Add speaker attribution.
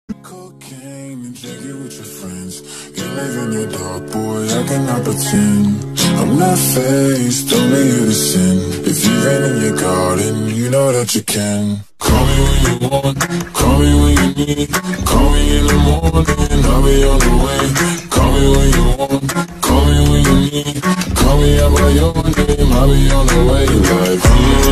Speaker 1: Cocaine and drink it with your friends. You live in the dark, boy, I cannot pretend. I'm not faced, only here to sin. If you rain in your garden, you know that you can. Call me when you want, call me when you need. Call me in the morning, I'll be on the way. Call me when you want, call me when you need. Call me out by your name, I'll be on the way. Like,